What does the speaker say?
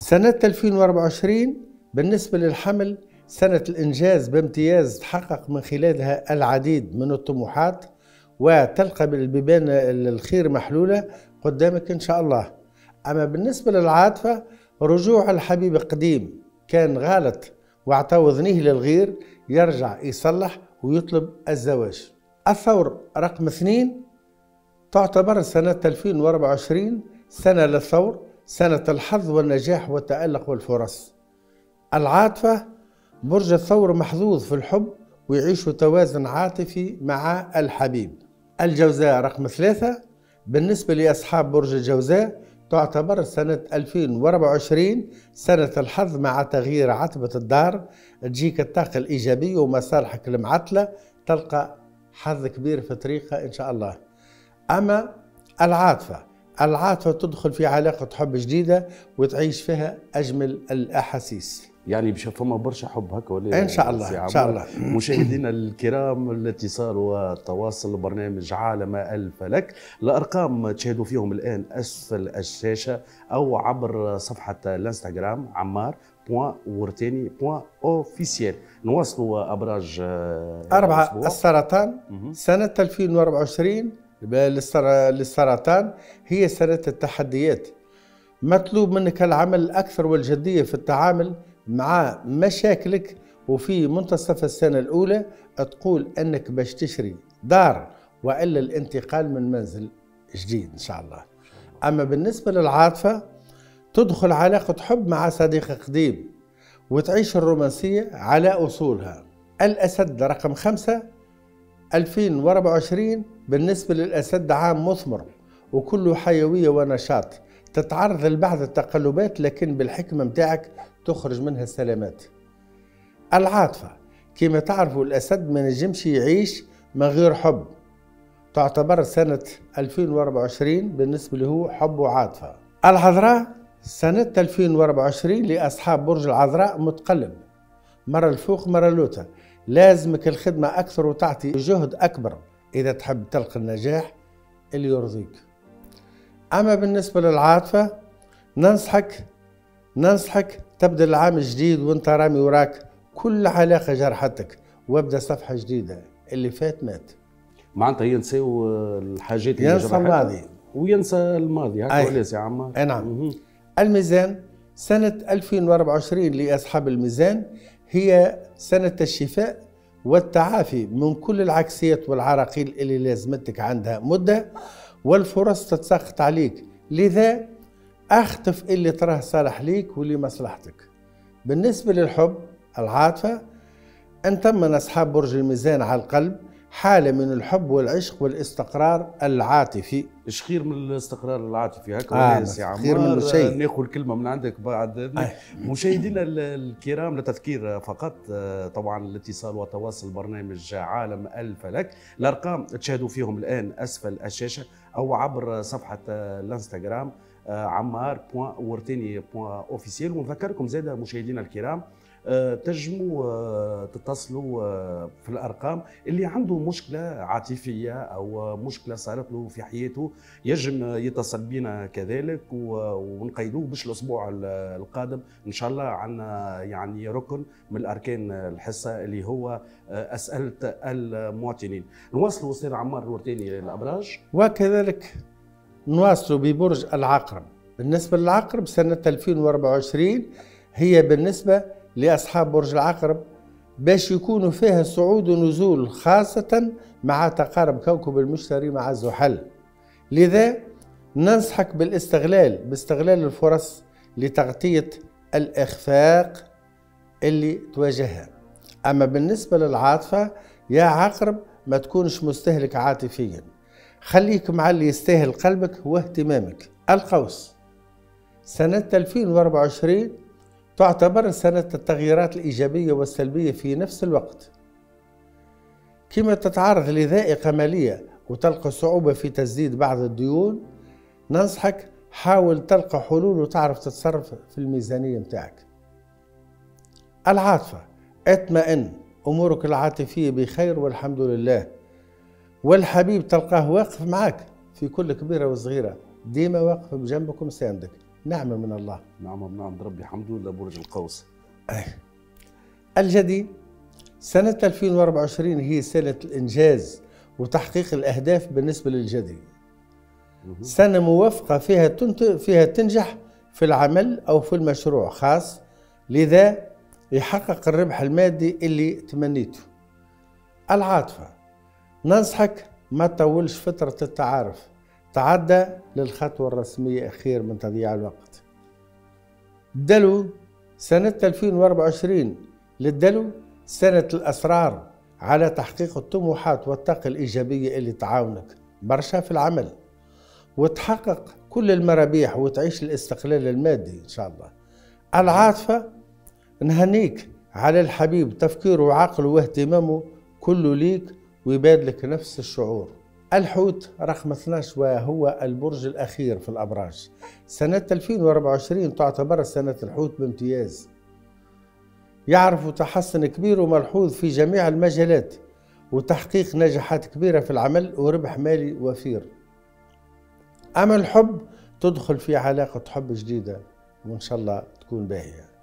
سنة 2024 بالنسبة للحمل سنة الإنجاز بامتياز، تحقق من خلالها العديد من الطموحات، وتلقى بالبيبان الخير محلولة قدامك إن شاء الله. أما بالنسبة للعاطفة، رجوع الحبيب قديم كان غلط واعطى ذنيه للغير، يرجع يصلح ويطلب الزواج. الثور رقم 2 تعتبر سنة 2024 سنة للثور، سنة الحظ والنجاح والتألق والفرص. العاطفة، برج الثور محظوظ في الحب ويعيش توازن عاطفي مع الحبيب. الجوزاء رقم 3 بالنسبة لأصحاب برج الجوزاء تعتبر سنة 2024 سنة الحظ مع تغيير عتبة الدار، تجيك الطاقة الإيجابية ومصالحك المعطلة، تلقى حظ كبير في طريقة إن شاء الله. أما العاطفة تدخل في علاقة حب جديدة وتعيش فيها أجمل الأحاسيس. يعني باش فما برشا حب هكا ولا ان شاء الله ان شاء الله. مشاهدينا الكرام، الاتصال والتواصل برنامج عالم الفلك، الارقام تشاهدوا فيهم الان اسفل الشاشه او عبر صفحه الانستغرام عمار.ورتاني.اوفيسيال. نواصلوا ابراج 4 السرطان. سنه 2024 للسرطان هي سنه التحديات، مطلوب منك العمل الأكثر والجدية في التعامل مع مشاكلك، وفي منتصف السنة الأولى تقول أنك باش تشري دار وإلا الانتقال من منزل جديد إن شاء الله. أما بالنسبة للعاطفة، تدخل علاقة حب مع صديق قديم وتعيش الرومانسية على أصولها. الأسد رقم 5 2024 بالنسبة للأسد عام مثمر وكله حيوية ونشاط، تتعرض لبعض التقلبات لكن بالحكمة متاعك تخرج منها السلامات. العاطفة كما تعرفوا الأسد ما نجمش يعيش من غير حب، تعتبر سنة 2024 بالنسبة له حب وعاطفة. العذراء سنة 2024 لأصحاب برج العذراء متقلب، مرة الفوق مرة لوتا، لازمك الخدمة أكثر وتعطي جهد أكبر إذا تحب تلقى النجاح اللي يرضيك. أما بالنسبة للعاطفة، ننصحك تبدأ العام الجديد وانت رامي وراك كل علاقة جرحتك، وابدأ صفحة جديدة، اللي فات مات. معناتها ينساو الحاجات اللي ينسى الماضي وينسى الماضي هكا ولا يا عمار؟ نعم. الميزان سنة 2024 لأصحاب الميزان هي سنة الشفاء والتعافي من كل العكسيات والعراقيل اللي لازمتك عندها مدة، والفرص تتساقط عليك، لذا اخطف اللي تراه صالح ليك واللي مصلحتك. بالنسبة للحب العاطفة، انت من اصحاب برج الميزان على القلب حالة من الحب والعشق والاستقرار العاطفي. ايش خير من الاستقرار العاطفي هكا يا عمار؟ خير من شيء. ناخذ كلمة من عندك بعد. مشاهدينا الكرام، لتذكير فقط، طبعا الاتصال وتواصل برنامج عالم الفلك، الارقام تشاهدوا فيهم الان اسفل الشاشة او عبر صفحة الانستغرام عمار.ورتاني.اوفيسيال. ونذكركم زاده مشاهدينا الكرام، تنجموا تتصلوا في الارقام اللي عنده مشكله عاطفيه او مشكله صارت له في حياته، يجم يتصل بنا كذلك ونقيدوه باش الاسبوع القادم ان شاء الله عندنا يعني ركن من الاركان الحصه اللي هو اسئله المواطنين. نواصلوا استاذ عمار الورتاني الابراج، وكذلك نواصلوا ببرج العقرب. بالنسبه للعقرب سنه 2024 هي بالنسبه لأصحاب برج العقرب باش يكونوا فيها صعود ونزول، خاصة مع تقارب كوكب المشتري مع زحل، لذا ننصحك باستغلال الفرص لتغطية الإخفاق اللي تواجهها. أما بالنسبة للعاطفة يا عقرب، ما تكونش مستهلك عاطفيا، خليك مع اللي يستاهل قلبك واهتمامك. القوس سنة 2024 تعتبر سنة التغييرات الإيجابية والسلبية في نفس الوقت، كما تتعرض لضائقة مالية وتلقى صعوبة في تسديد بعض الديون، ننصحك حاول تلقى حلول وتعرف تتصرف في الميزانية متاعك. العاطفة اطمئن، أمورك العاطفية بخير والحمد لله، والحبيب تلقاه واقف معك في كل كبيرة وصغيرة، ديما واقف بجنبك ومساندك. نعمة من الله. نعمة من عند ربي، الحمد لله. برج القوس. الجدي، سنة 2024 هي سنة الإنجاز وتحقيق الأهداف بالنسبة للجدي. سنة موفقة فيها تنجح في العمل أو في المشروع خاص، لذا يحقق الربح المادي اللي تمنيته. العاطفة، ننصحك ما تطولش فترة التعارف، تعدى للخطوة الرسمية خير من تضييع الوقت. الدلو، سنة 2024 للدلو سنة الأسرار على تحقيق الطموحات والطاقة الإيجابية اللي تعاونك برشا في العمل، وتحقق كل المرابيح وتعيش الاستقلال المادي إن شاء الله. العاطفة، نهنيك على الحبيب، تفكيره وعقله واهتمامه كله ليك ويبادلك نفس الشعور. الحوت رقم 12 وهو البرج الأخير في الأبراج. سنة 2024 تعتبر سنة الحوت بامتياز، يعرف تحسن كبير وملحوظ في جميع المجالات وتحقيق نجاحات كبيرة في العمل وربح مالي وفير. أما الحب، تدخل في علاقة حب جديدة وإن شاء الله تكون باهية.